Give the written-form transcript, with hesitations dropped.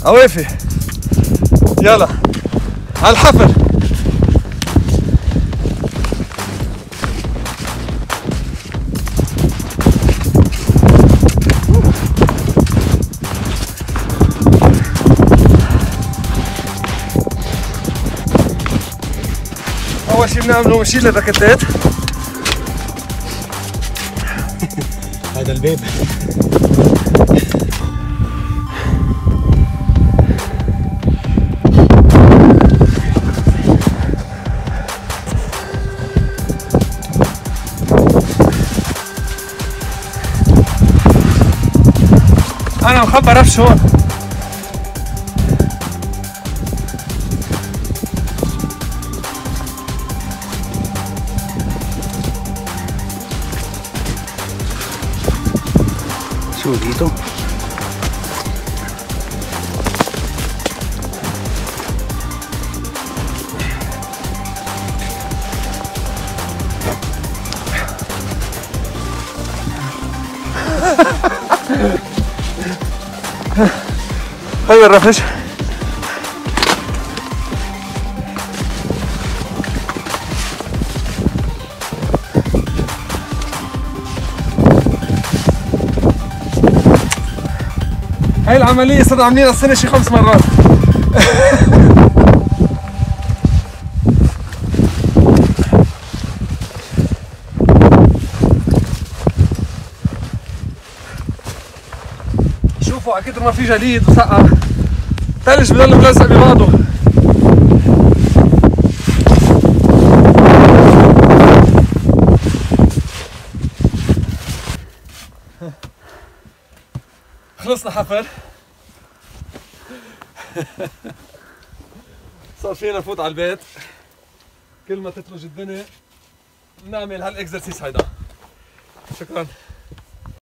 عوافي يلا على الحفر. أول شي بنعمله بنشيل الراكتات. هذا الباب. أنا مخبر رفش هون. شو لقيته؟ هذا الرفش. هاي العملية صرنا عاملينها السنة شي 5 مرات. شوفوا على كتر ما في جليد وسقعة الثلج بضل ملزق ببعضه. خلصنا حفر. صار فينا نفوت على البيت. كل ما تثلج الدنيا نعمل هالاكزرسيس هيدا. شكرا.